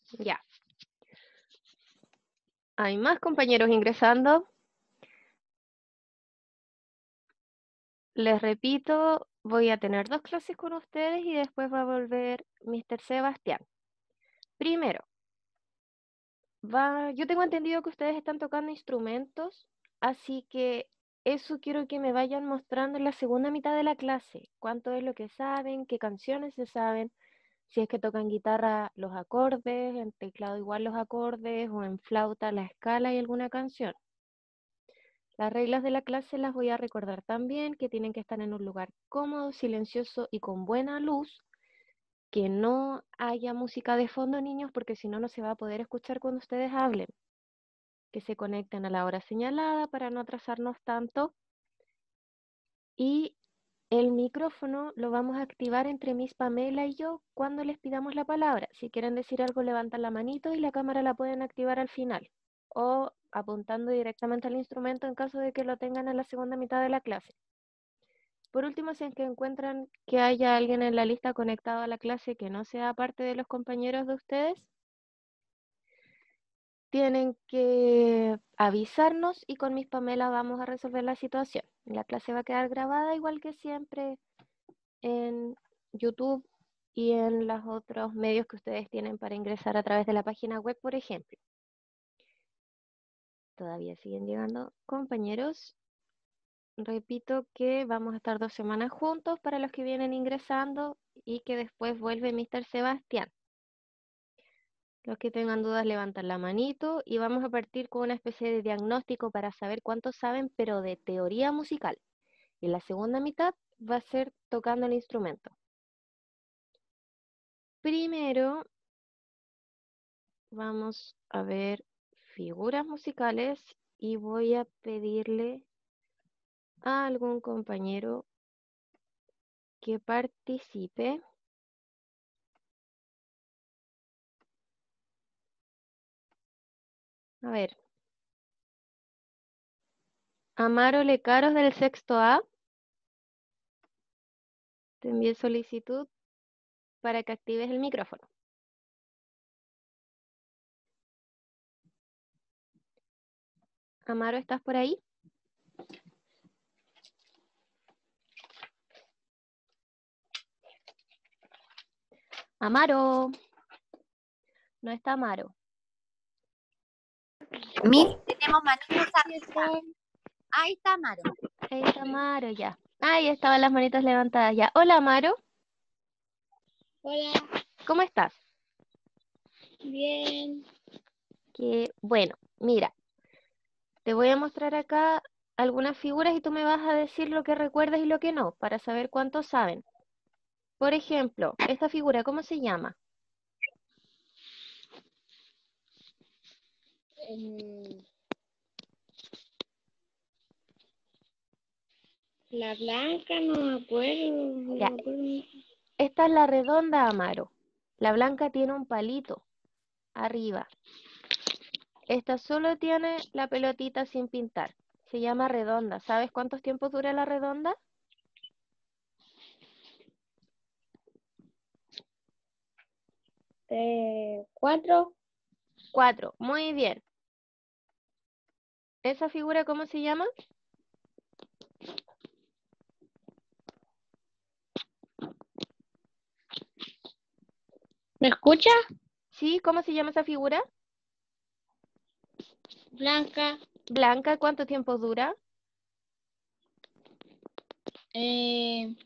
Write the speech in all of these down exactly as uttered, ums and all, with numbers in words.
Ya. Hay más compañeros ingresando. Les repito, voy a tener dos clases con ustedes y después va a volver míster Sebastián. Primero, va, yo tengo entendido que ustedes están tocando instrumentos, así que eso quiero que me vayan mostrando en la segunda mitad de la clase. Cuánto es lo que saben, qué canciones se saben, si es que tocan guitarra los acordes, en teclado igual los acordes o en flauta la escala y alguna canción. Las reglas de la clase las voy a recordar también, que tienen que estar en un lugar cómodo, silencioso y con buena luz, que no haya música de fondo, niños, porque si no, no se va a poder escuchar cuando ustedes hablen. Que se conecten a la hora señalada para no atrasarnos tanto. Y el micrófono lo vamos a activar entre Miss Pamela y yo cuando les pidamos la palabra. Si quieren decir algo, levantan la manito y la cámara la pueden activar al final. O apuntando directamente al instrumento en caso de que lo tengan en la segunda mitad de la clase. Por último, si es que encuentran que haya alguien en la lista conectado a la clase que no sea parte de los compañeros de ustedes, tienen que avisarnos y con Miss Pamela vamos a resolver la situación. La clase va a quedar grabada igual que siempre en YouTube y en los otros medios que ustedes tienen para ingresar a través de la página web, por ejemplo. Todavía siguen llegando compañeros. Repito que vamos a estar dos semanas juntos para los que vienen ingresando y que después vuelve míster Sebastián. Los que tengan dudas levantan la manito y vamos a partir con una especie de diagnóstico para saber cuánto saben, pero de teoría musical. Y la segunda mitad va a ser tocando el instrumento. Primero vamos a ver figuras musicales y voy a pedirle a algún compañero que participe. A ver, Amaro Lecaros del sexto A, te envié solicitud para que actives el micrófono. Amaro, ¿estás por ahí? Amaro, no está Amaro. Miss, tenemos manitos arriba. Ahí está Amaro. Ahí está Amaro, ya. Ahí estaban las manitas levantadas ya. Hola, Amaro. Hola, ¿Cómo estás? bien. Que bueno, mira, te voy a mostrar acá algunas figuras y tú me vas a decir lo que recuerdas y lo que no, para saber cuántos saben. Por ejemplo, esta figura, ¿cómo se llama? Em, la blanca, no me acuerdo. No Ya, me acuerdo. esta es la redonda, Amaro. La blanca tiene un palito arriba. Esta solo tiene la pelotita sin pintar. Se llama redonda. ¿Sabes cuántos tiempos dura la redonda? Eh, cuatro. Cuatro. Muy bien. ¿Esa figura cómo se llama? ¿Me escucha? Sí, ¿cómo se llama esa figura? Blanca. Blanca, ¿cuánto tiempo dura? Eh,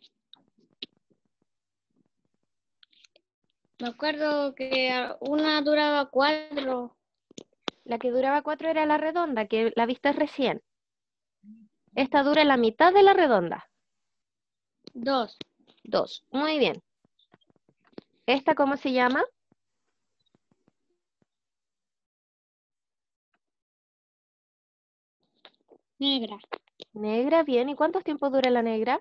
me acuerdo que una duraba cuatro. La que duraba cuatro era la redonda, que la viste recién. Esta dura la mitad de la redonda. Dos. Dos. Muy bien. ¿Esta cómo se llama? Negra. Negra, bien. ¿Y cuántos tiempos dura la negra?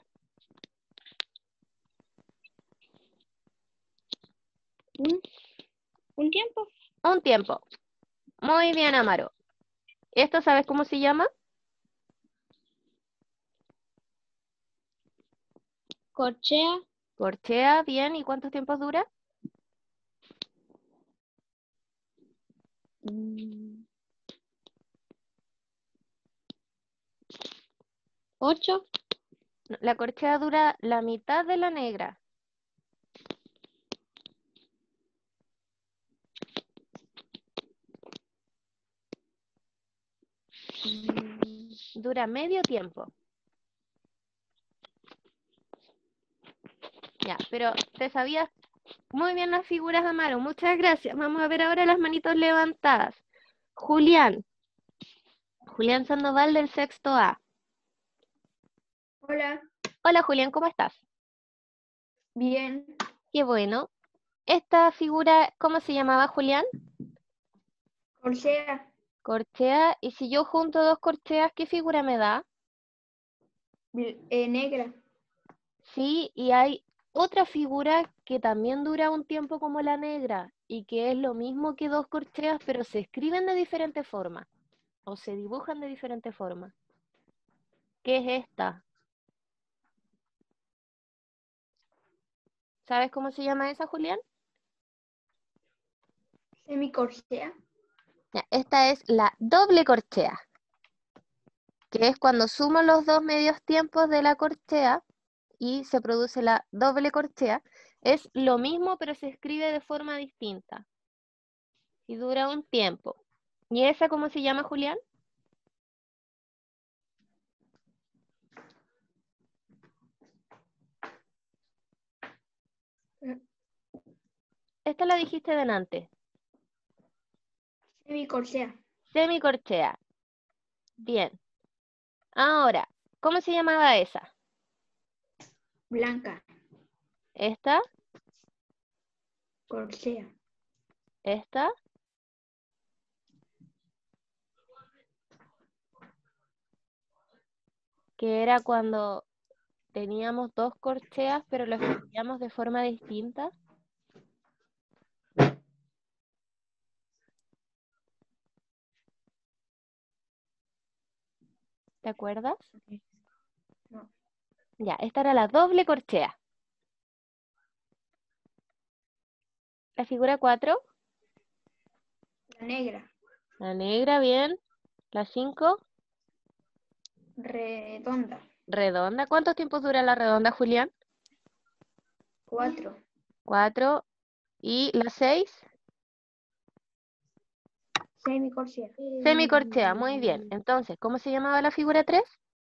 ¿Un, un tiempo? Un tiempo. Muy bien, Amaro. ¿Esto sabes cómo se llama? Corchea. Corchea, bien. ¿Y cuántos tiempos dura? Mm. ¿Ocho? No, la corchea dura la mitad de la negra. Mm. Dura medio tiempo. Ya, pero te sabías muy bien las figuras, Amaro. Muchas gracias. Vamos a ver ahora las manitos levantadas. Julián. Julián Sandoval del sexto A. Hola, Hola Julián, ¿cómo estás? bien. Qué bueno. Esta figura, ¿cómo se llamaba, Julián? Corchea, Corchea. Y si yo junto dos corcheas, ¿qué figura me da? bl- eh, negra. Sí, y hay otra figura que también dura un tiempo como la negra y que es lo mismo que dos corcheas, pero se escriben de diferente forma o se dibujan de diferente forma. ¿Qué es esta? ¿Sabes cómo se llama esa, Julián? Semicorchea, Ya, esta es la doble corchea, que es cuando sumo los dos medios tiempos de la corchea y se produce la doble corchea. Es lo mismo, pero se escribe de forma distinta y dura un tiempo. ¿Y esa cómo se llama, Julián? Esta la dijiste delante. semicorchea, Semicorchea. Bien. Ahora, ¿cómo se llamaba esa? blanca, Esta, corchea, esta. Que era cuando teníamos dos corcheas, pero lo escribíamos de forma distinta. ¿Te acuerdas? no, Ya, esta era la doble corchea. La figura cuatro, la negra, la negra, bien. La cinco, redonda, redonda. ¿Cuántos tiempos dura la redonda, Julián? cuatro, cuatro. Y la seis, semicorchea, semicorchea. Muy bien. Entonces, ¿cómo se llamaba la figura tres?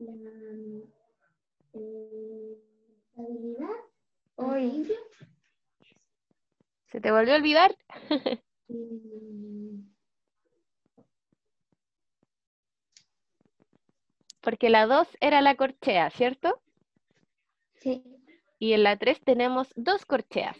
hoy, ¿Se te volvió a olvidar? Porque la dos era la corchea, ¿cierto? sí, Y en la tres tenemos dos corcheas.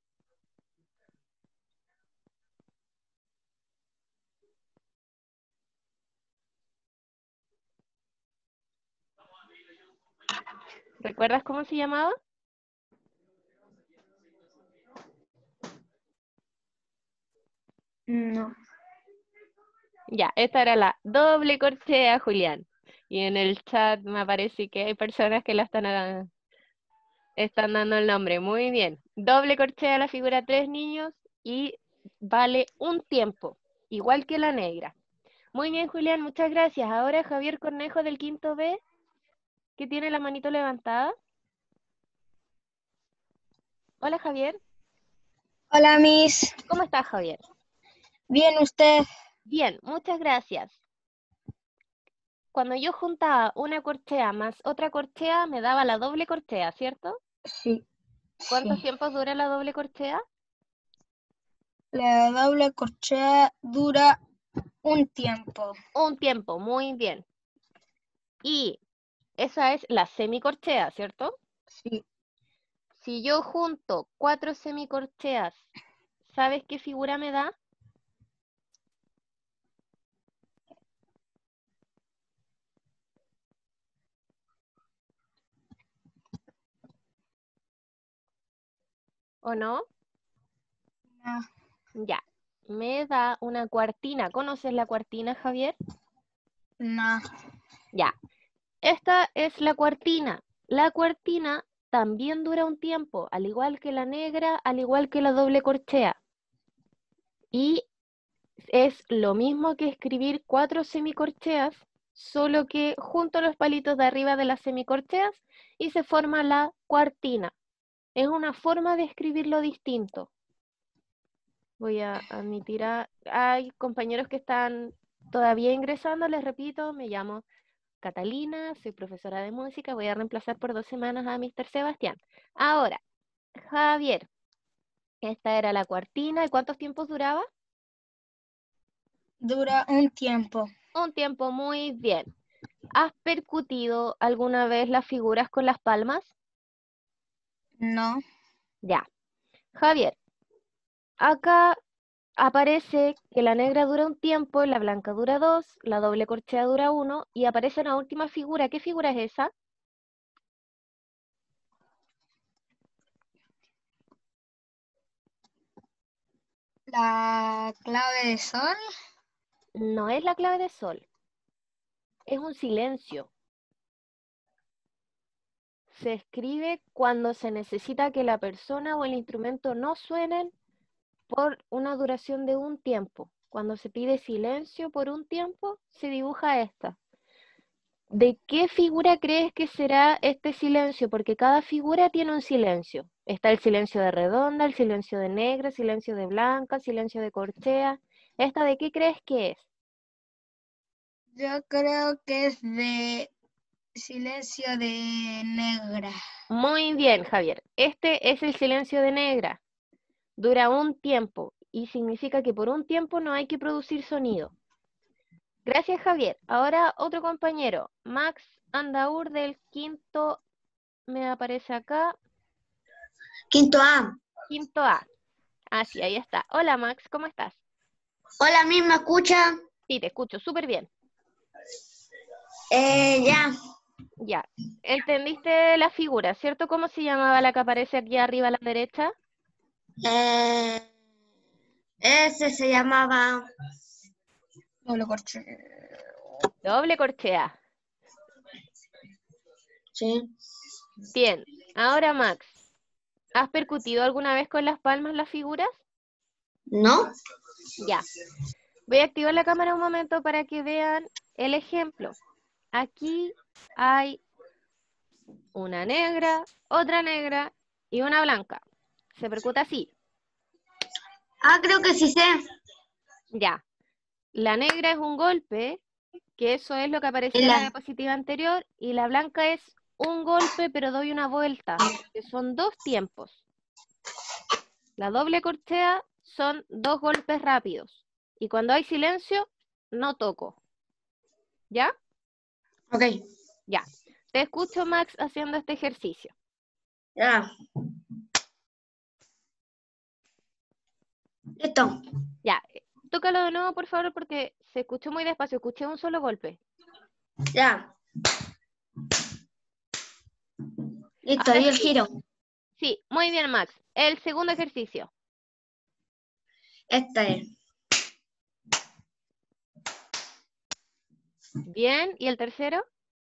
¿Recuerdas cómo se llamaba? no, Ya, esta era la doble corchea, Julián. Y en el chat me parece que hay personas que la están, a- están dando el nombre. Muy bien. Doble corchea la figura tres, niños, y vale un tiempo, igual que la negra. Muy bien, Julián, muchas gracias. Ahora Javier Cornejo del quinto B, que tiene la manito levantada. Hola, Javier. Hola, Miss. ¿Cómo estás, Javier? Bien, ¿usted? Bien, muchas gracias. Cuando yo juntaba una corchea más otra corchea, me daba la doble corchea, ¿cierto? Sí, ¿Cuántos sí. tiempos dura la doble corchea? La doble corchea dura un tiempo. Un tiempo, muy bien. Y esa es la semicorchea, ¿cierto? Sí. Si yo junto cuatro semicorcheas, ¿sabes qué figura me da? ¿O no? No. Ya, me da una cuartina. ¿Conoces la cuartina, Javier? No. Ya, esta es la cuartina. La cuartina también dura un tiempo, al igual que la negra, al igual que la doble corchea. Y es lo mismo que escribir cuatro semicorcheas, solo que junto a los palitos de arriba de las semicorcheas y se forma la cuartina. Es una forma de escribirlo distinto. Voy a admitir a... Hay compañeros que están todavía ingresando, les repito, me llamo Catalina, soy profesora de música, voy a reemplazar por dos semanas a míster Sebastián. Ahora, Javier, esta era la cuartina, ¿y cuántos tiempos duraba? Dura un tiempo. Un tiempo, muy bien. ¿Has percutido alguna vez las figuras con las palmas? No. Ya. Javier, acá aparece que la negra dura un tiempo, la blanca dura dos, la doble corchea dura uno, y aparece una última figura. ¿Qué figura es esa? La clave de sol. No es la clave de sol. Es un silencio. Se escribe cuando se necesita que la persona o el instrumento no suenen por una duración de un tiempo. Cuando se pide silencio por un tiempo, se dibuja esta. ¿De qué figura crees que será este silencio? Porque cada figura tiene un silencio. Está el silencio de redonda, el silencio de negra, el silencio de blanca, el silencio de corchea. ¿Esta de qué crees que es? Yo creo que es de silencio de negra. Muy bien, Javier. Este es el silencio de negra. Dura un tiempo y significa que por un tiempo no hay que producir sonido. Gracias, Javier. Ahora otro compañero, Max Andaur del quinto, me aparece acá, Quinto A. quinto A. Ah, sí, ahí está. Hola, Max, ¿cómo estás? Hola, ¿me me escucha? Sí, te escucho súper bien. Eh, ya. Ya. ¿Entendiste la figura, cierto? ¿Cómo se llamaba la que aparece aquí arriba a la derecha? Eh, ese se llamaba... Doble corchea. Doble corchea. Sí. Bien. Ahora, Max, ¿has percutido alguna vez con las palmas las figuras? ¿No? Ya. Voy a activar la cámara un momento para que vean el ejemplo. Aquí hay una negra, otra negra y una blanca. Se percuta así. Ah, creo que sí sé. Ya. La negra es un golpe, que eso es lo que aparecía en la La- diapositiva anterior, y la blanca es un golpe, pero doy una vuelta, que son dos tiempos. La doble corchea son dos golpes rápidos. Y cuando hay silencio, no toco. ¿Ya? Ok. Ya. Te escucho, Max, haciendo este ejercicio. Ya. Listo. Ya. Tócalo de nuevo, por favor, porque se escuchó muy despacio. Escuché un solo golpe. Ya. Listo, Ahora di el sí. giro. Sí, muy bien, Max. El segundo ejercicio. Esta es. Bien. ¿Y el tercero?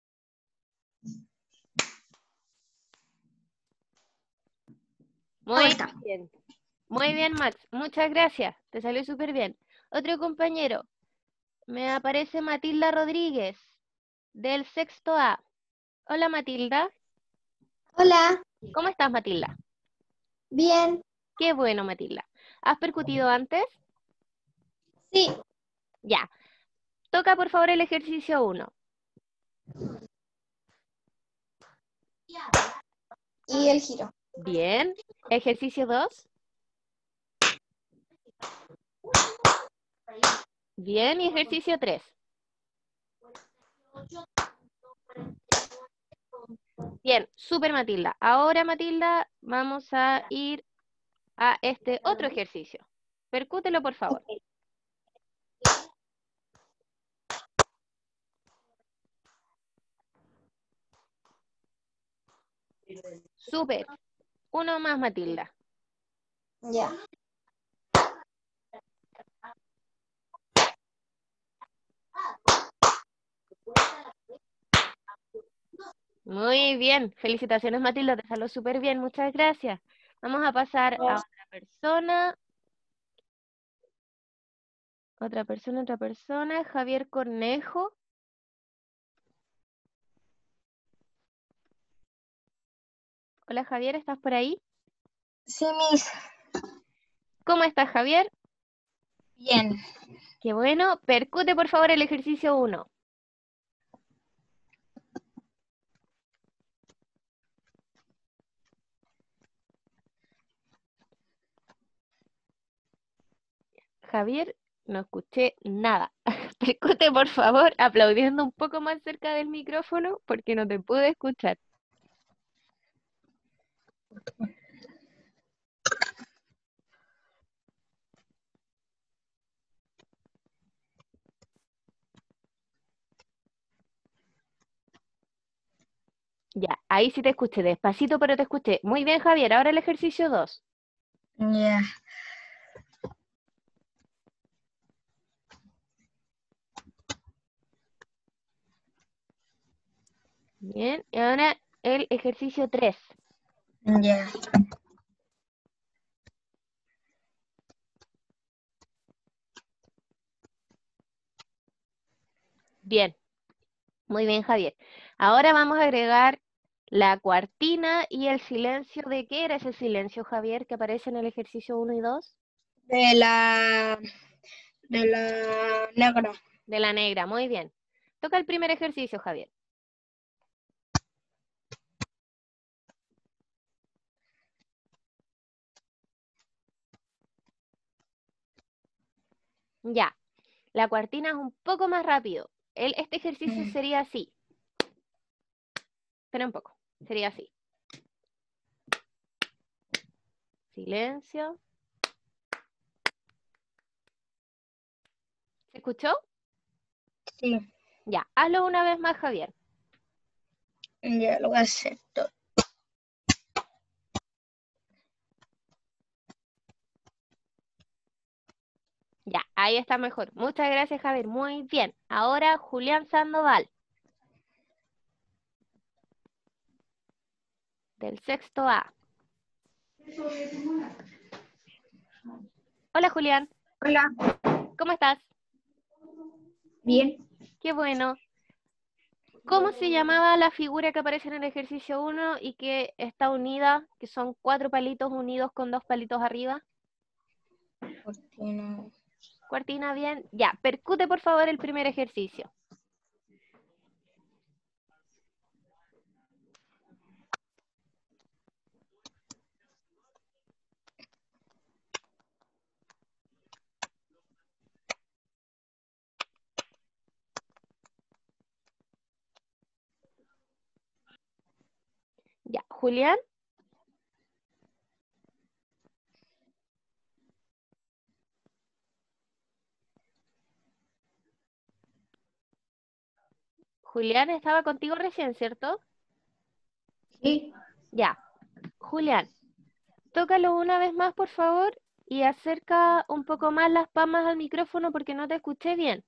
Muy Vuelta. bien. Muy bien, Max. Muchas gracias. Te salió súper bien. Otro compañero. Me aparece Matilda Rodríguez, del sexto A. Hola, Matilda. Hola, ¿Cómo estás, Matilda? bien. Qué bueno, Matilda. ¿Has percutido antes? Sí. Ya. Toca, por favor, el ejercicio uno. Y el giro. Bien. Ejercicio dos. Bien. Y ejercicio tres. Bien. Súper, Matilda. Ahora, Matilda, vamos a ir a este otro ejercicio. Percútelo, por favor. Súper. Uno más, Matilda. Ya. Muy bien. Felicitaciones, Matilda. Te salió súper bien. Muchas gracias. Vamos a pasar a otra persona. Otra persona, otra persona. Javier Cornejo. Hola Javier, ¿estás por ahí? Sí, Miss. ¿Cómo estás, Javier? Bien. Qué bueno. Percute por favor el ejercicio uno. Javier, no escuché nada. Percute por favor aplaudiendo un poco más cerca del micrófono porque no te pude escuchar. Ya, ahí sí te escuché, despacito pero te escuché. Muy bien, Javier, ahora el ejercicio dos. Ya. Bien, y ahora el ejercicio tres. Ya. Bien, muy bien, Javier. Ahora vamos a agregar la cuartina y el silencio. ¿De qué era ese silencio, Javier, que aparece en el ejercicio uno y dos? De la, de la negra. De la negra, muy bien. Toca el primer ejercicio, Javier. Ya, la cuartina es un poco más rápido. El, este ejercicio Mm. sería así. Espera un poco, sería así. Silencio. ¿Se escuchó? Sí. Ya, hazlo una vez más, Javier. Ya lo voy a hacer todo. Ya, ahí está mejor. Muchas gracias, Javier. Muy bien. Ahora Julián Sandoval, del sexto A. Hola, Julián. Hola. ¿Cómo estás? Bien. Qué bueno. ¿Cómo se llamaba la figura que aparece en el ejercicio uno y que está unida, que son cuatro palitos unidos con dos palitos arriba? Cortina. Cuartina, bien. Ya, percute por favor el primer ejercicio. Ya, Julián. Julián estaba contigo recién, ¿cierto? Sí. Ya. Julián, tócalo una vez más, por favor, y acerca un poco más las palmas al micrófono porque no te escuché bien.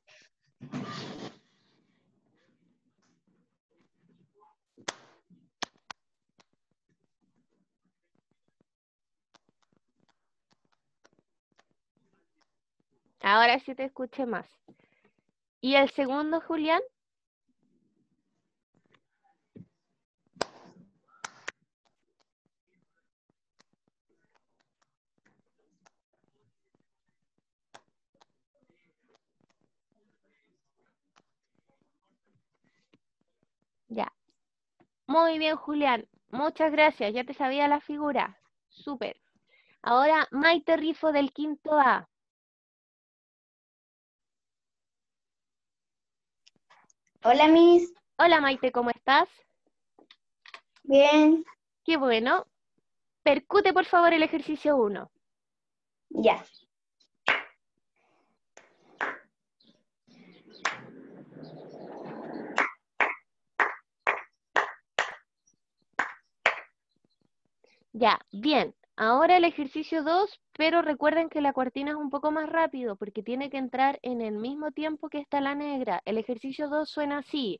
Ahora sí te escuché más. ¿Y el segundo, Julián? Ya. Muy bien, Julián. Muchas gracias. Ya te sabía la figura. Súper. Ahora, Maite Rifo del quinto A. Hola, Miss. Hola, Maite, ¿cómo estás? Bien. Qué bueno. Percute, por favor, el ejercicio uno. Ya. Ya, bien. Ahora el ejercicio dos, pero recuerden que la cuartina es un poco más rápido porque tiene que entrar en el mismo tiempo que está la negra. El ejercicio dos suena así.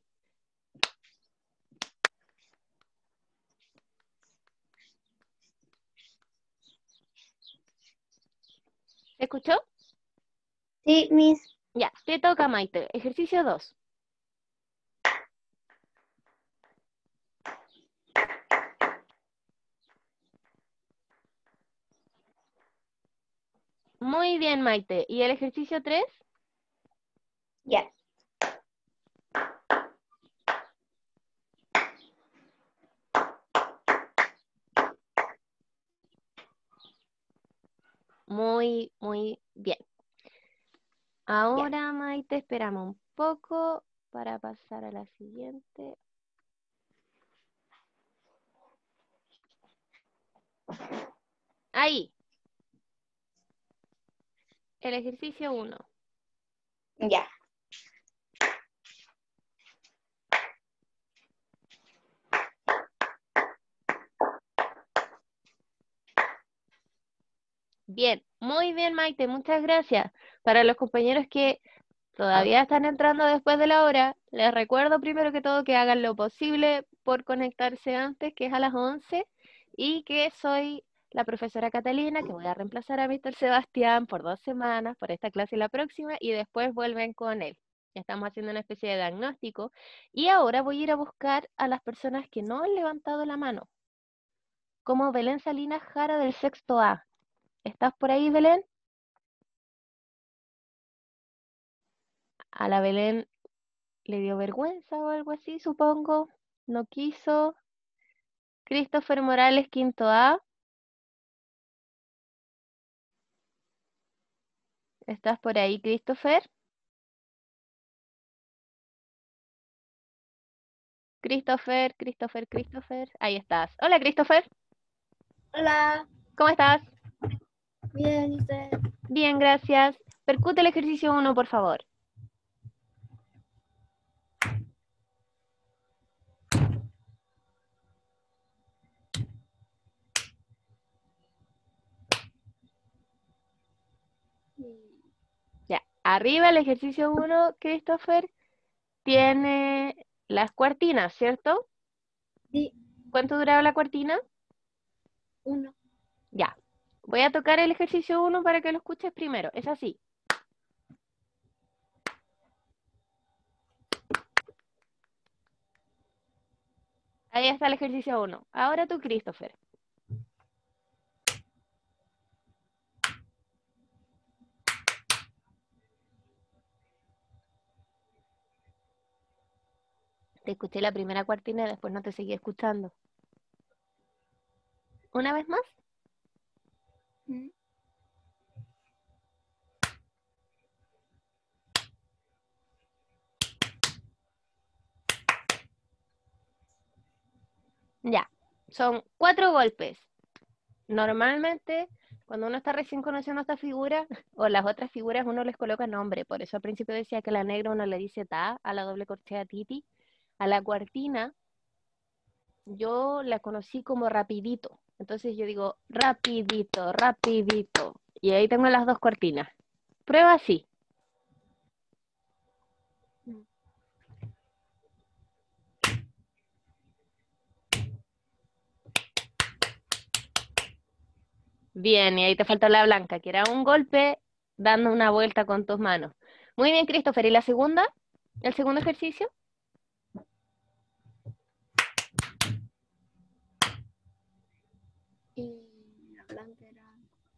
¿Se escuchó? Sí, Miss. Ya, te toca, Maite. Ejercicio dos. Muy bien, Maite. ¿Y el ejercicio tres? Ya. Muy, muy bien. Ahora, Maite, esperamos un poco para pasar a la siguiente. Ahí. El ejercicio uno. Ya. Bien, muy bien, Maite, muchas gracias. Para los compañeros que todavía están entrando después de la hora, les recuerdo primero que todo que hagan lo posible por conectarse antes, que es a las once, y que soy la profesora Catalina, que voy a reemplazar a míster Sebastián por dos semanas, por esta clase y la próxima, y después vuelven con él. Ya estamos haciendo una especie de diagnóstico, y ahora voy a ir a buscar a las personas que no han levantado la mano, como Belén Salinas Jara del sexto A. ¿Estás por ahí, Belén? A la Belén le dio vergüenza o algo así, supongo. No quiso. Christopher Morales, quinto A. ¿Estás por ahí, Christopher? Christopher, Christopher, Christopher. Ahí estás. Hola, Christopher. Hola, ¿Cómo estás? bien, ¿y usted? Bien, gracias. Percute el ejercicio uno, por favor. Ya. Arriba el ejercicio uno, Christopher, tiene las cuartinas, ¿cierto? Sí, ¿Cuánto duraba la cuartina? uno. Ya. Voy a tocar el ejercicio uno para que lo escuches primero. Es así. Ahí está el ejercicio uno. Ahora tú, Christopher. Te escuché la primera cuartina y después no te seguí escuchando. ¿Una vez más? Mm. Ya. Son cuatro golpes. Normalmente, cuando uno está recién conociendo esta figura, o las otras figuras, uno les coloca nombre. Por eso al principio decía que a la negra uno le dice ta, a la doble corchea titi. A la cuartina, yo la conocí como rapidito. Entonces yo digo rapidito, rapidito. Y ahí tengo las dos cuartinas. Prueba así. Bien, y ahí te faltó la blanca, que era un golpe dando una vuelta con tus manos. Muy bien, Christopher. ¿Y la segunda? ¿El segundo ejercicio? Y la blanca era...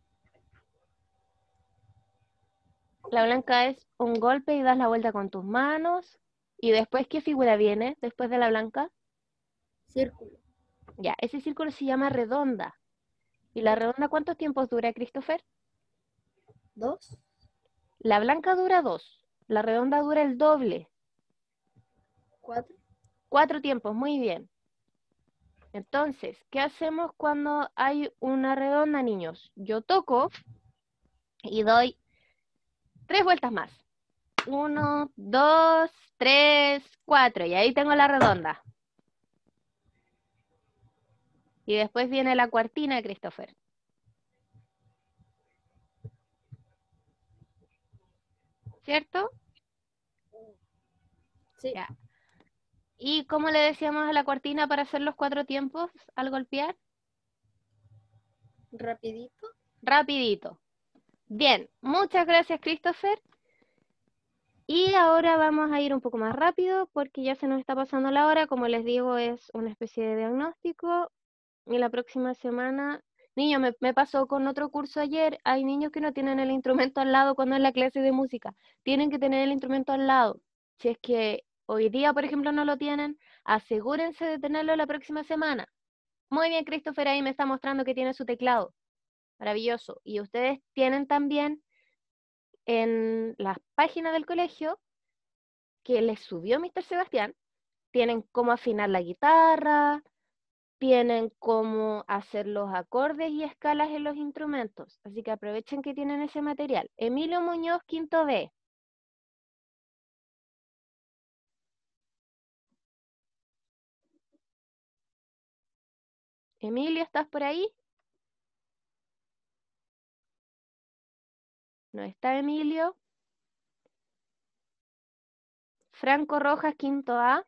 La blanca es un golpe y das la vuelta con tus manos. ¿Y después qué figura viene después de la blanca? Círculo. Ya, ese círculo se llama redonda. ¿Y la redonda cuántos tiempos dura, Christopher? Dos. La blanca dura dos. La redonda dura el doble. Cuatro. Cuatro tiempos, muy bien. Entonces, ¿qué hacemos cuando hay una redonda, niños? Yo toco y doy tres vueltas más. Uno, dos, tres, cuatro. Y ahí tengo la redonda. Y después viene la cuartina, Christopher. ¿Cierto? Sí. Ya. ¿Y cómo le decíamos a la cuartina para hacer los cuatro tiempos al golpear? Rapidito. Rapidito. Bien, muchas gracias, Christopher. Y ahora vamos a ir un poco más rápido porque ya se nos está pasando la hora. Como les digo, es una especie de diagnóstico. Y la próxima semana, niño, me, me pasó con otro curso ayer. Hay niños que no tienen el instrumento al lado cuando es la clase de música. Tienen que tener el instrumento al lado. Si es que hoy día, por ejemplo, no lo tienen, asegúrense de tenerlo la próxima semana. Muy bien, Christopher ahí me está mostrando que tiene su teclado. Maravilloso. Y ustedes tienen también en las páginas del colegio que les subió míster Sebastián, tienen cómo afinar la guitarra, tienen cómo hacer los acordes y escalas en los instrumentos. Así que aprovechen que tienen ese material. Emilio Muñoz, quinto B. Emilio, ¿estás por ahí? ¿No está Emilio? Franco Rojas, quinto A.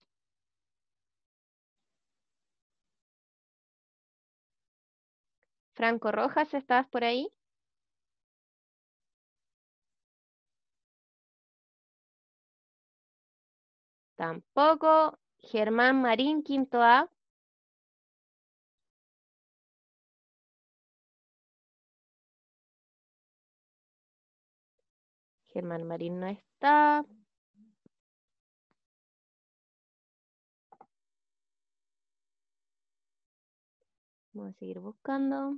Franco Rojas, ¿estás por ahí? Tampoco. Germán Marín, quinto A. Germán Marín no está. Vamos a seguir buscando.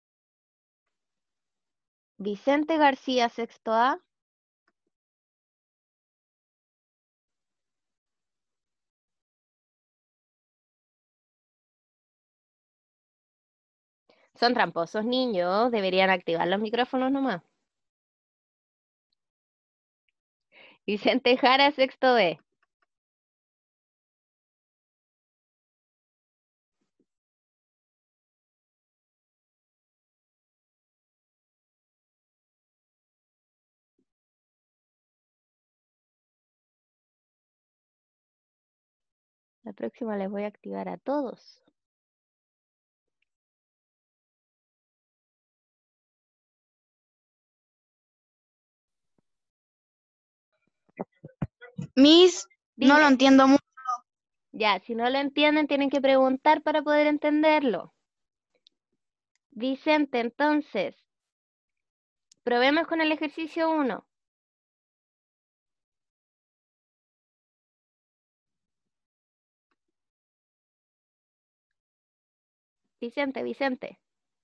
Vicente García, sexto A. Son tramposos niños, deberían activar los micrófonos nomás. Vicente Jara, sexto B. La próxima les voy a activar a todos. Miss, no lo Dime. entiendo mucho. Ya, si no lo entienden, tienen que preguntar para poder entenderlo. Vicente, entonces, probemos con el ejercicio uno. Vicente, Vicente.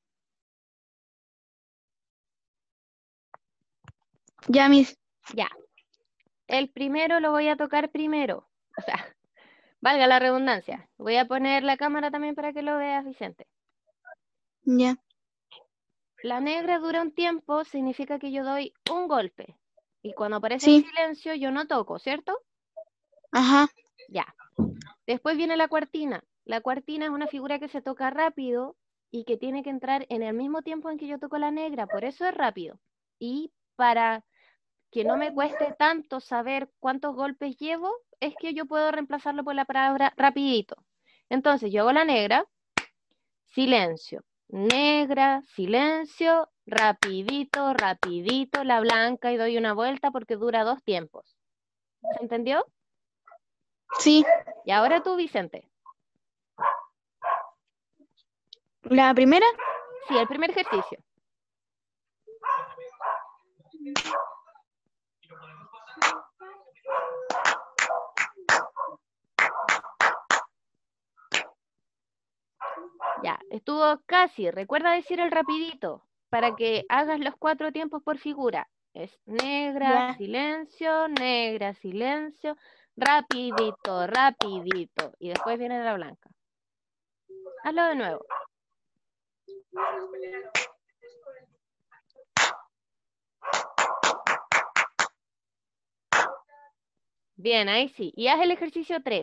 Ya, Miss. Ya. El primero lo voy a tocar primero. O sea, valga la redundancia. Voy a poner la cámara también para que lo veas, Vicente. Ya. La negra dura un tiempo, significa que yo doy un golpe. Y cuando aparece Sí. el silencio, yo no toco, ¿cierto? Ajá. Ya. Después viene la cuartina. La cuartina es una figura que se toca rápido y que tiene que entrar en el mismo tiempo en que yo toco la negra, por eso es rápido. Y para que no me cueste tanto saber cuántos golpes llevo, es que yo puedo reemplazarlo por la palabra rapidito. Entonces yo hago la negra, silencio, negra, silencio, rapidito, rapidito, la blanca y doy una vuelta porque dura dos tiempos. ¿Se entendió? Sí. Y ahora tú, Vicente. ¿La primera? Sí, el primer ejercicio. Ya, estuvo casi. Recuerda decir el rapidito para que hagas los cuatro tiempos por figura. Es negra, Ya. silencio, negra, silencio, rapidito, rapidito. Y después viene la blanca. Hazlo de nuevo. Bien, ahí sí. Y haz el ejercicio tres.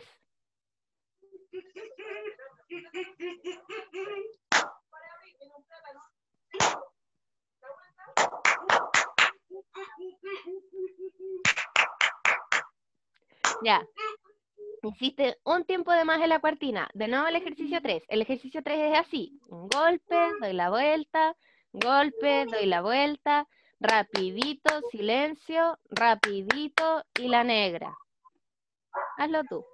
Ya. Hiciste un tiempo de más en la cuartina. De nuevo el ejercicio tres. El ejercicio tres es así. Un golpe, doy la vuelta, golpe, doy la vuelta. Rapidito, silencio, rapidito y la negra. Hazlo tú.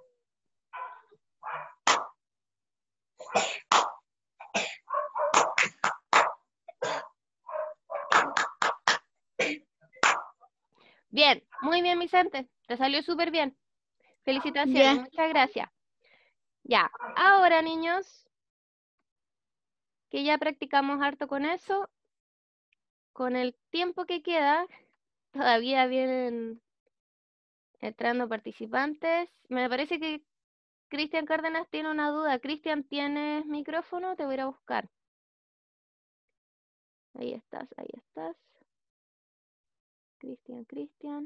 Bien, muy bien, Vicente. Te salió súper bien. Felicitaciones, Ya. muchas gracias. Ya, ahora niños, que ya practicamos harto con eso, con el tiempo que queda, todavía vienen entrando participantes. Me parece que Cristian Cárdenas tiene una duda. Cristian, ¿tienes micrófono? Te voy a ir a buscar. Ahí estás, ahí estás. Cristian, Cristian.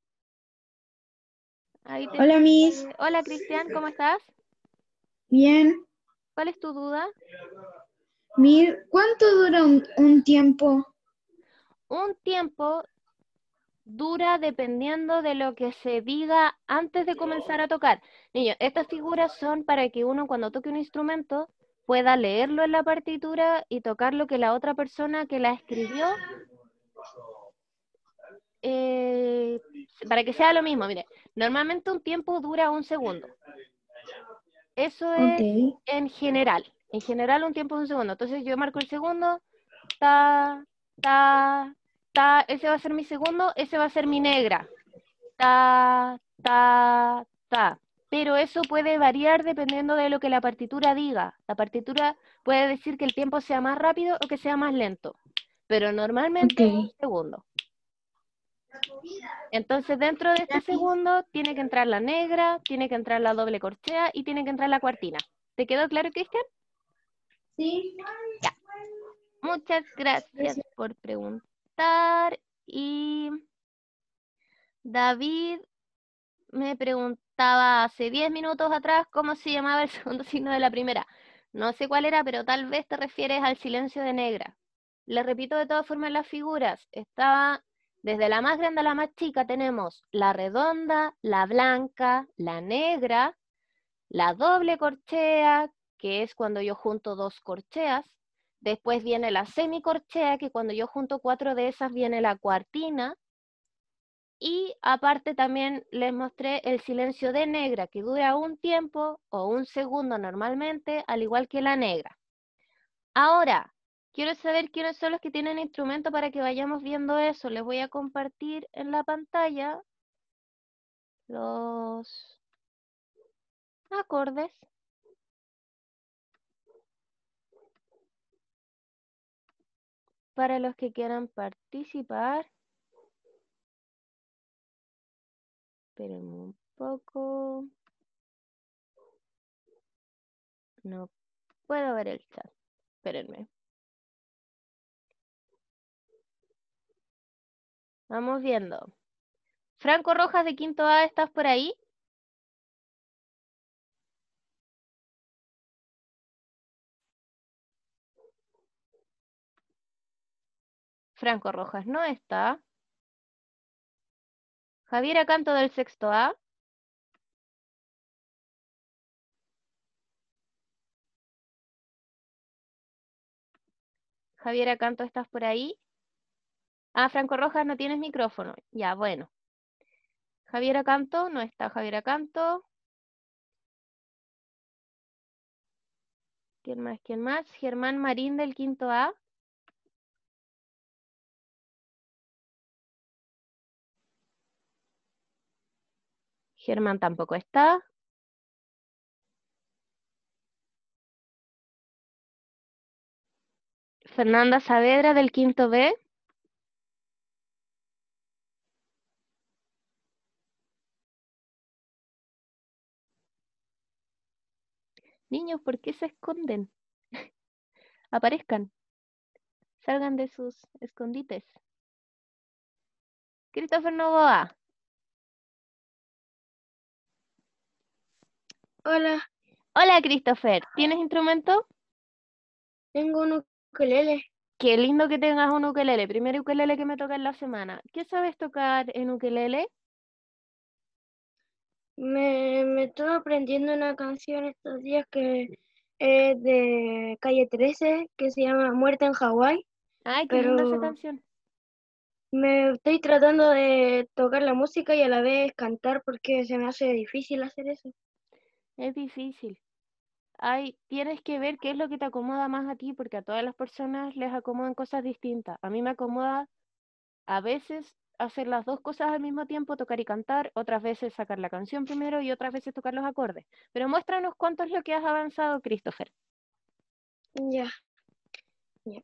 Ahí te Hola, Miss. sale. Hola, Cristian, ¿cómo estás? Bien. ¿Cuál es tu duda? Miss, ¿cuánto dura un, un tiempo? Un tiempo dura dependiendo de lo que se diga antes de comenzar a tocar. Niños, estas figuras son para que uno cuando toque un instrumento pueda leerlo en la partitura y tocar lo que la otra persona que la escribió, eh, para que sea lo mismo. Mire, normalmente un tiempo dura un segundo. Eso es Ok. en general. En general un tiempo es un segundo. Entonces yo marco el segundo, ta, ta, ta, ese va a ser mi segundo, ese va a ser mi negra. Ta, ta, ta. Pero eso puede variar dependiendo de lo que la partitura diga. La partitura puede decir que el tiempo sea más rápido o que sea más lento. Pero normalmente es un Ok. segundo. Entonces dentro de este segundo tiene que entrar la negra, tiene que entrar la doble corchea y tiene que entrar la cuartina. ¿Te quedó claro, Cristian? Sí. Ya. Muchas gracias por preguntar. Y David me preguntaba hace diez minutos atrás cómo se llamaba el segundo signo de la primera. No sé cuál era, pero tal vez te refieres al silencio de negra. Le repito de todas formas las figuras. Estaba desde la más grande a la más chica. Tenemos la redonda, la blanca, la negra, la doble corchea, que es cuando yo junto dos corcheas. Después viene la semicorchea, que cuando yo junto cuatro de esas viene la cuartina. Y aparte también les mostré el silencio de negra, que dura un tiempo o un segundo normalmente, al igual que la negra. Ahora, quiero saber quiénes son los que tienen instrumento para que vayamos viendo eso. Les voy a compartir en la pantalla los acordes. Para los que quieran participar. Espérenme un poco. No puedo ver el chat. Espérenme. Vamos viendo. Franco Rojas de Quinto A, ¿estás por ahí? Franco Rojas no está. Javier Acanto del Sexto A. Javier Acanto, ¿estás por ahí? Ah, Franco Rojas, no tienes micrófono. Ya, bueno. Javier Acanto, no está Javier Acanto. ¿Quién más? ¿Quién más? Germán Marín del Quinto A. Germán tampoco está. Fernanda Saavedra del Quinto B. Niños, ¿por qué se esconden? Aparezcan. Salgan de sus escondites. Christopher Novoa. Hola, Hola, Christopher. ¿Tienes instrumento? tengo un ukelele. Qué lindo que tengas un ukelele. Primer ukelele que me toca en la semana. ¿Qué sabes tocar en ukelele? Me, me estoy aprendiendo una canción estos días que es de Calle trece, que se llama Muerte en Hawái, Ay, qué linda esa pero canción. me estoy tratando de tocar la música y a la vez cantar porque se me hace difícil hacer eso. Es difícil. Ay, tienes que ver qué es lo que te acomoda más a ti, porque a todas las personas les acomodan cosas distintas. A mí me acomoda a veces hacer las dos cosas al mismo tiempo, tocar y cantar, otras veces sacar la canción primero y otras veces tocar los acordes. Pero muéstranos cuánto es lo que has avanzado, Christopher. Ya. Ya.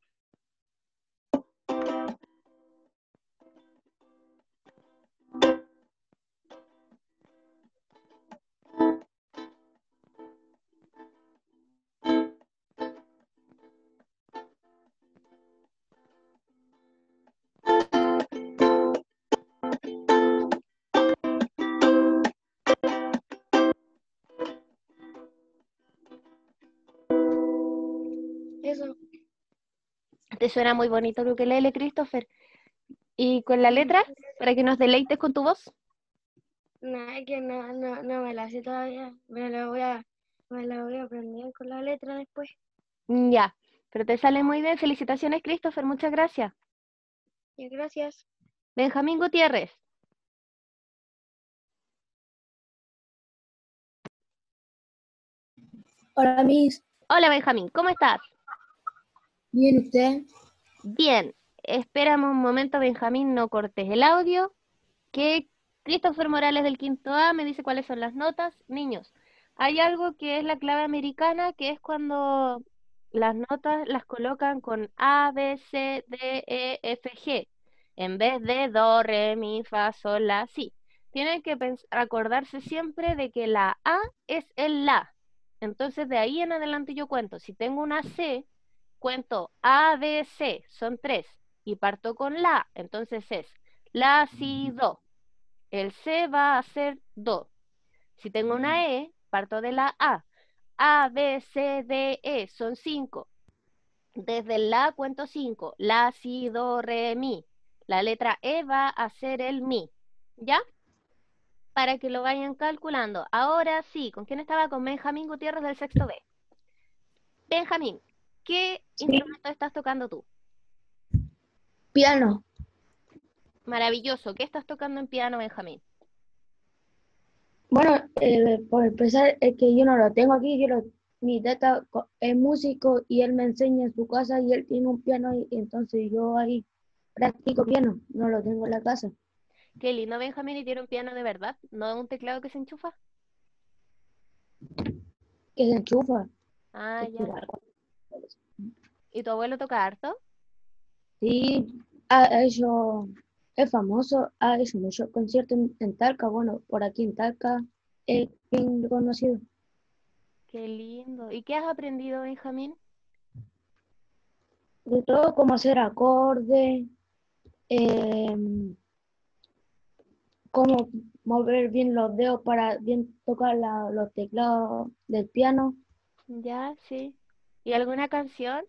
Eso. Te suena muy bonito el ukelele, Christopher. ¿Y con la letra? Para que nos deleites con tu voz. No, es que no, no, no me la sé todavía. Me la voy a, me la voy a aprender con la letra después. Mm, Ya, pero te sale muy bien. Felicitaciones, Christopher. Muchas gracias. Y gracias. Benjamín Gutiérrez. Hola, Miss. Hola, Benjamín. ¿Cómo estás? ¿Bien usted? Bien. Espérame un momento, Benjamín. No cortes el audio. Que Christopher Morales del quinto A me dice cuáles son las notas. Niños, hay algo que es la clave americana, que es cuando las notas las colocan con A, B, C, D, E, F, G, en vez de Do, Re, Mi, Fa, Sol, La, Si. Tienen que pens- acordarse siempre de que la A es el La. Entonces de ahí en adelante yo cuento. Si tengo una C, cuento A, B, C, son tres, y parto con La, entonces es La, Si, Do. El C va a ser Do. Si tengo una E, parto de la A. A, B, C, D, E, son cinco. Desde el La cuento cinco. La, Si, Do, Re, Mi. La letra E va a ser el Mi. ¿Ya? Para que lo vayan calculando. Ahora sí, ¿con quién estaba? Con Benjamín Gutiérrez del sexto B. Benjamín, ¿qué instrumento estás tocando tú? Piano. Maravilloso. ¿Qué estás tocando en piano, Benjamín? Bueno, eh, por empezar, es que yo no lo tengo aquí, yo lo- mi tata co- es músico y él me enseña en su casa y él tiene un piano y entonces yo ahí practico piano, no lo tengo en la casa. Qué lindo, Benjamín, y tiene un piano de verdad, no un teclado que se enchufa. Que se enchufa. Ah, Es ya. igual. ¿Y tu abuelo toca harto? Sí, ha hecho, es famoso, ha hecho muchos conciertos en, en Talca, bueno, por aquí en Talca es bien conocido. Qué lindo. ¿Y qué has aprendido, Benjamín? De todo, cómo hacer acordes, em, cómo mover bien los dedos para bien tocar la- los teclados del piano. Ya, sí. ¿Y alguna canción?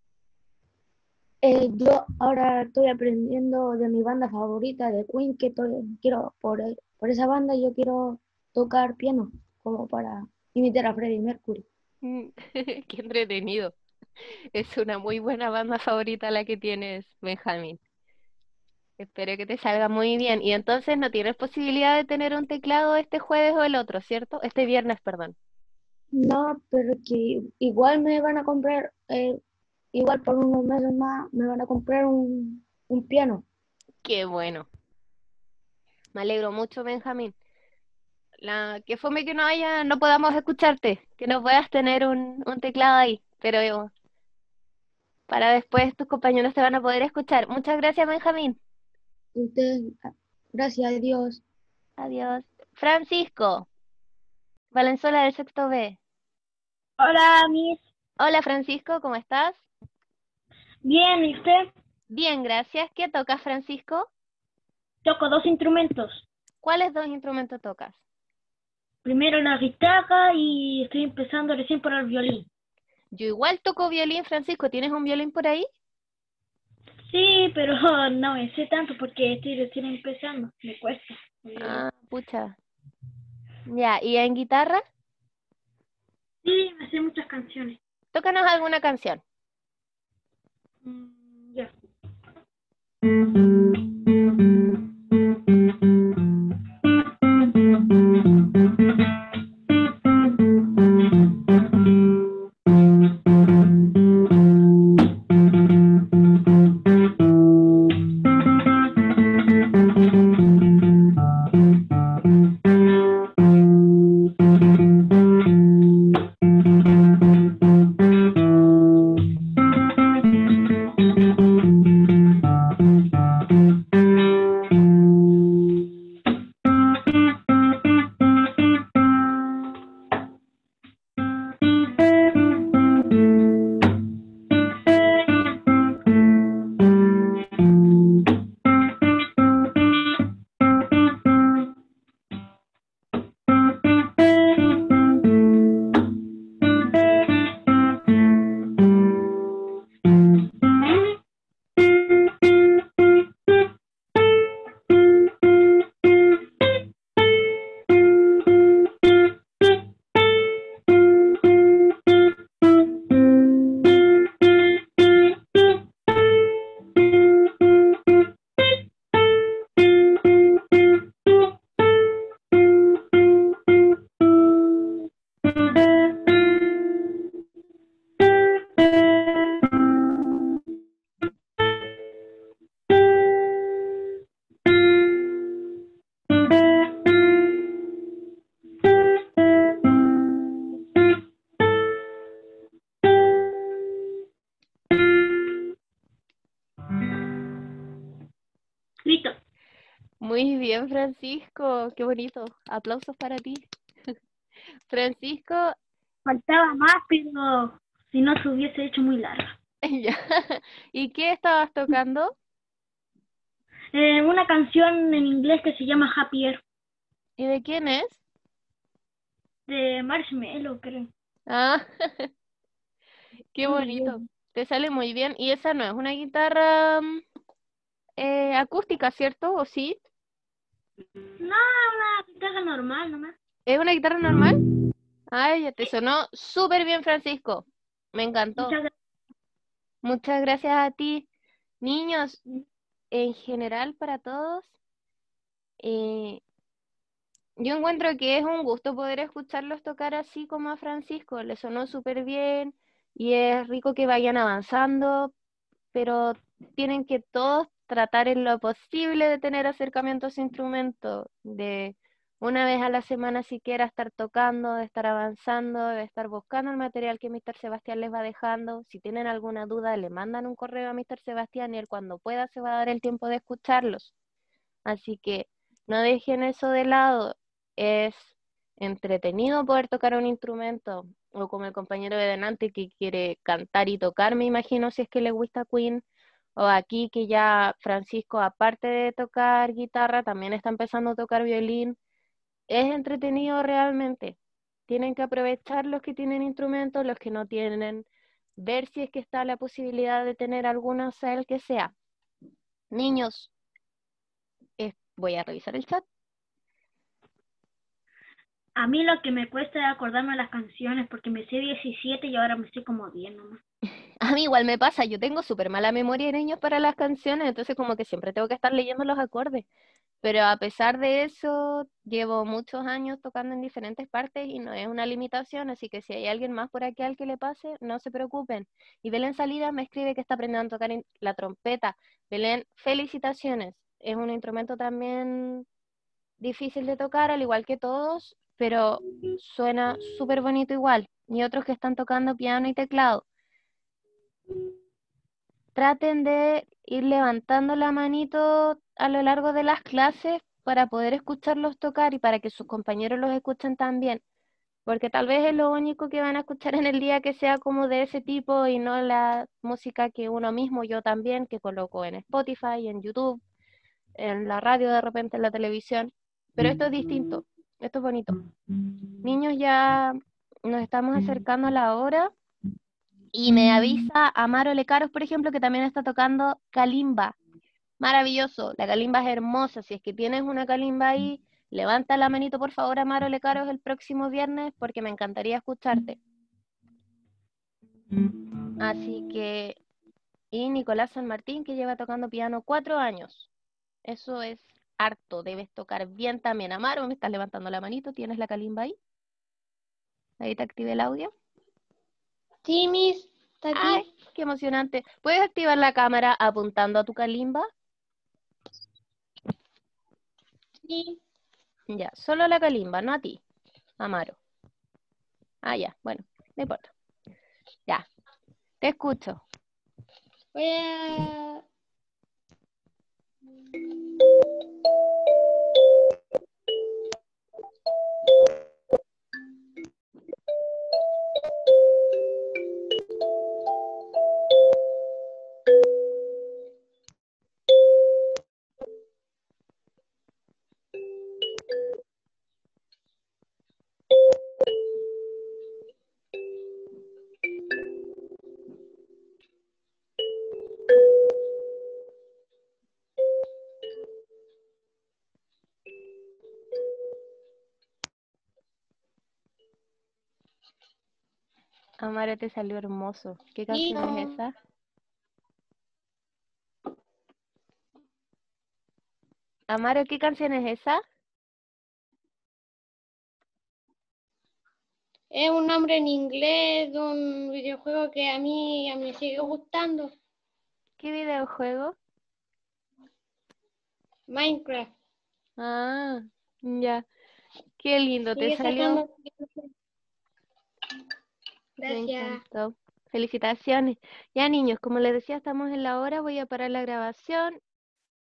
Eh, yo ahora estoy aprendiendo de mi banda favorita, de Queen, que estoy- quiero, por, e- por esa banda yo quiero tocar piano, como para imitar a Freddie Mercury. Mm, Qué entretenido. Es una muy buena banda favorita la que tienes, Benjamín. Espero que te salga muy bien. Y entonces no tienes posibilidad de tener un teclado este jueves o el otro, ¿cierto? Este viernes, perdón. No, pero que igual me van a comprar, eh, igual por unos meses más, me van a comprar un, un piano. Qué bueno. Me alegro mucho, Benjamín. La, que fome que no haya, no podamos escucharte, que no puedas tener un, un teclado ahí, pero para después tus compañeros te van a poder escuchar. Muchas gracias, Benjamín. Ustedes, ah, gracias a Dios. Adiós. Francisco, Valenzuela del sexto B. Hola, Miss. Hola, Francisco, ¿cómo estás? Bien, ¿y usted? Bien, gracias. ¿Qué tocas, Francisco? Toco dos instrumentos. ¿Cuáles dos instrumentos tocas? Primero la guitarra y estoy empezando recién por el violín. Yo igual toco violín, Francisco. ¿Tienes un violín por ahí? Sí, pero no me sé tanto porque estoy recién empezando. Me cuesta. Ah, pucha. Ya, ¿y en guitarra? Sí, me sé muchas canciones. Tócanos alguna canción. Mm, ya. Muy bien, Francisco. Qué bonito. Aplausos para ti. Francisco, Faltaba más, pero si no se hubiese hecho muy larga. ya. ¿Y qué estabas tocando? Eh, una canción en inglés que se llama Happier, ¿Y de quién es? de Marshmello, creo. Ah, qué Muy bonito. bien. Te sale muy bien. Y esa no es una guitarra mm, eh, acústica, ¿cierto? ¿O sí? No, una guitarra normal nomás. ¿Es una guitarra normal? Ay, ya te sonó súper bien, Francisco. Me encantó. Muchas gracias. Muchas gracias a ti. Niños, en general para todos, eh, yo encuentro que es un gusto poder escucharlos tocar así como a Francisco. Le sonó súper bien y es rico que vayan avanzando, pero tienen que todos tratar en lo posible de tener acercamiento a su instrumento, de una vez a la semana siquiera estar tocando, de estar avanzando, de estar buscando el material que míster Sebastián les va dejando. Si tienen alguna duda, le mandan un correo a míster Sebastián y él cuando pueda se va a dar el tiempo de escucharlos. Así que no dejen eso de lado. Es entretenido poder tocar un instrumento, o como el compañero de delante que quiere cantar y tocar, me imagino, si es que le gusta Queen, o aquí que ya Francisco, aparte de tocar guitarra, también está empezando a tocar violín. Es entretenido realmente. Tienen que aprovechar los que tienen instrumentos, los que no tienen, ver si es que está la posibilidad de tener alguna, sea el que sea. Niños, eh, voy a revisar el chat. A mí lo que me cuesta es acordarme las canciones porque me sé diecisiete y ahora me sé como diez nomás. A mí igual me pasa, yo tengo súper mala memoria, niños, para las canciones, entonces como que siempre tengo que estar leyendo los acordes. Pero a pesar de eso, llevo muchos años tocando en diferentes partes y no es una limitación, así que si hay alguien más por aquí al que le pase, no se preocupen. Y Belén Salidas me escribe que está aprendiendo a tocar en- la trompeta. Belén, felicitaciones. Es un instrumento también difícil de tocar, al igual que todos, pero suena súper bonito igual. Y otros que están tocando piano y teclado. Traten de ir levantando la manito a lo largo de las clases para poder escucharlos tocar y para que sus compañeros los escuchen también, porque tal vez es lo único que van a escuchar en el día que sea como de ese tipo y no la música que uno mismo, yo también, que coloco en Spotify, en YouTube, en la radio, de repente en la televisión, pero esto es distinto, esto es bonito. Niños, ya nos estamos acercando a la hora. Y me avisa Amaro Lecaros, por ejemplo, que también está tocando calimba. Maravilloso, la calimba es hermosa. Si es que tienes una calimba ahí, levanta la manito, por favor, Amaro Lecaros, el próximo viernes, porque me encantaría escucharte. Así que, y Nicolás San Martín, que lleva tocando piano cuatro años. Eso es harto, debes tocar bien también. Amaro, me estás levantando la manito, ¿tienes la calimba ahí? Ahí te activé el audio. Sí, Miss, está aquí. ¡Ay, qué emocionante! ¿Puedes activar la cámara apuntando a tu calimba? Sí. Ya, solo a la calimba, no a ti, Amaro. Ah, ya, bueno, no importa. Ya, te escucho. Voy a... Amaro, te salió hermoso. ¿Qué Sí. canción es esa? Amaro, ¿qué canción es esa? Es un nombre en inglés de un videojuego que a mí, a mí me sigue gustando. ¿Qué videojuego? Minecraft. Ah, ya. Qué lindo, te Sigue salió. sacando. Me Gracias. encantó. Felicitaciones. Ya, niños, como les decía, estamos en la hora. Voy a parar la grabación